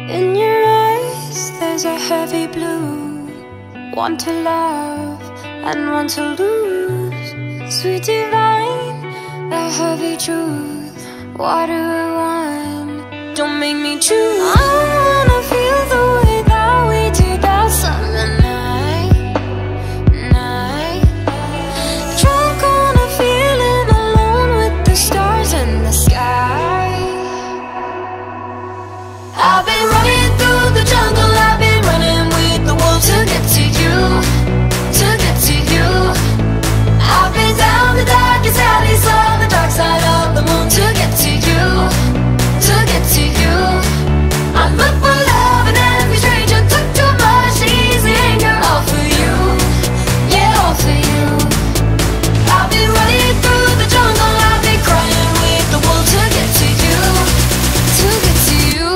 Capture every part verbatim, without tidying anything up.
In your eyes there's a heavy blue, one to love and one to lose. Sweet divine, the heavy truth, water or wine, don't make me choose. I wanna feel the way that we did that summer night, night. Drunk on a feeling, alone with the stars in the sky. I've been running through the jungle, I've been running with the wolves to get to you, to get to you. I've been down the darkest alleys, saw the dark side of the moon to get to you, to get to you. I look for love and every stranger took too much easy anger. All for you, yeah, all for you. I've been running through the jungle, I've been crying with the wolves to get to you, to get to you.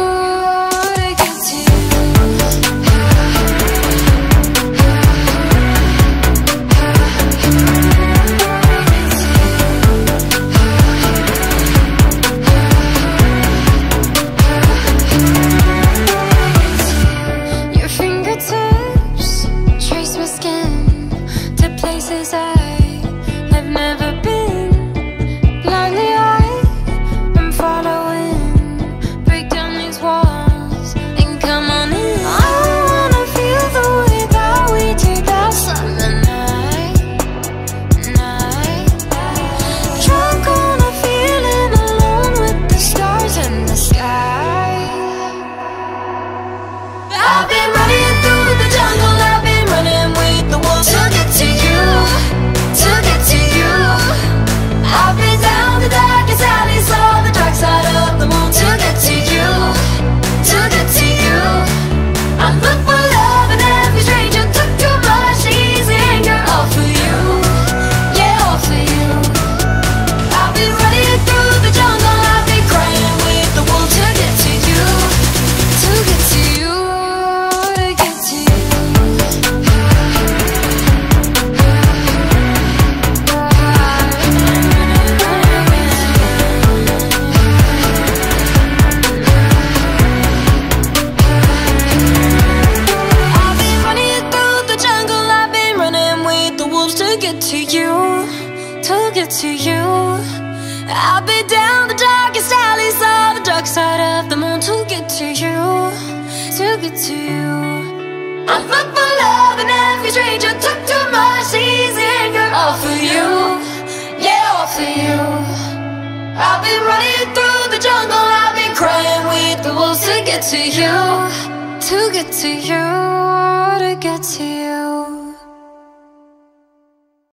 To you, to get to you, to get to you.